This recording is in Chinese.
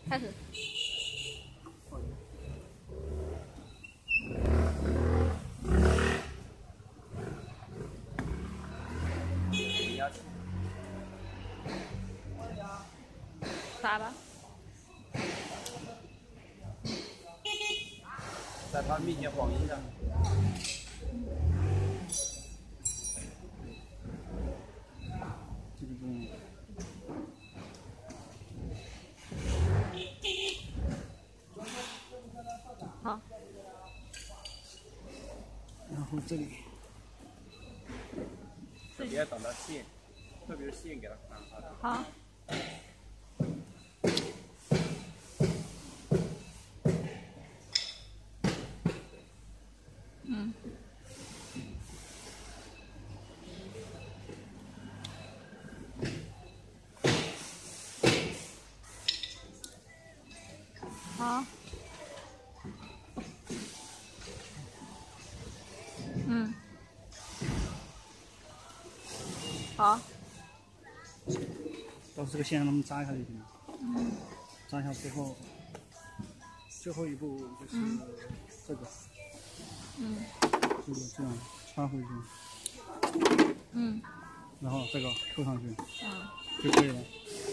开始。咋了？ 在他面前晃一下。 这个不用。 好。 然后这里。 别等到线，特别是线给他看好。 好。嗯。好。嗯。好。 到这个线让他们扎一下就行了。嗯。扎一下之后，最后一步就是这个。 嗯。 这个这样插回去。 嗯。 然后这个扣上去。 嗯。 就可以了。